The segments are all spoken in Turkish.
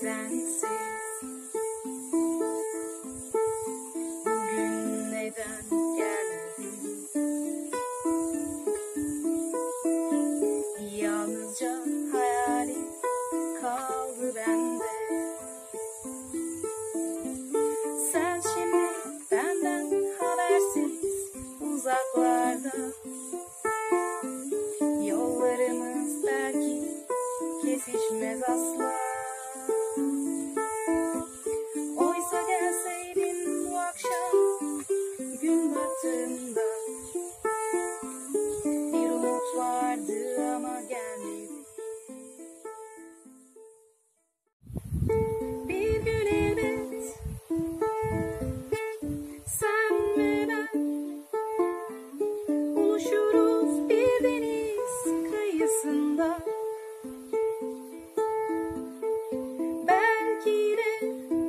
sensiz. Bugün neden gelmedin? Yalnızca hayalim kaldı bende. Sen şimdi benden habersiz uzaklarda. Yollarımız belki kesişmez asla. Oysa gelseydin bu akşam gün battığında, bir umut vardı ama gelmedi. Bir gün elbet sen ve ben buluşuruz bir deniz kıyısında. Belki de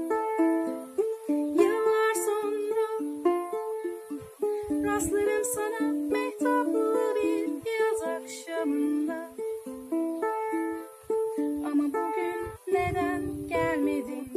yıllar sonra rastlarım sana mehtaplı bir yaz akşamında. Ama bugün neden gelmedin?